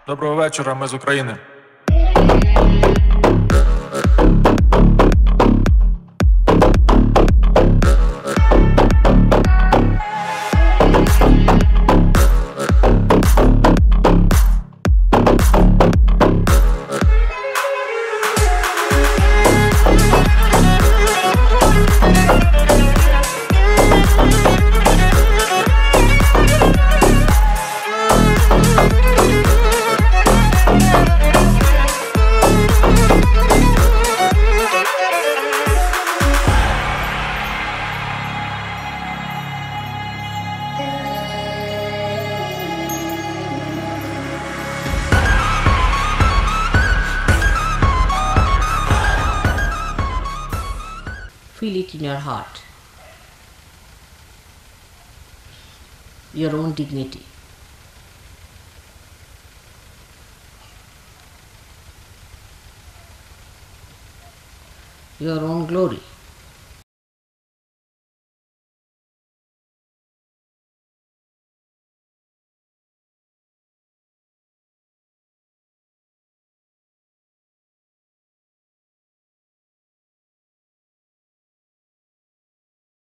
Доброго вечора, ми з України. Feel it in your heart, your own dignity. Your own glory.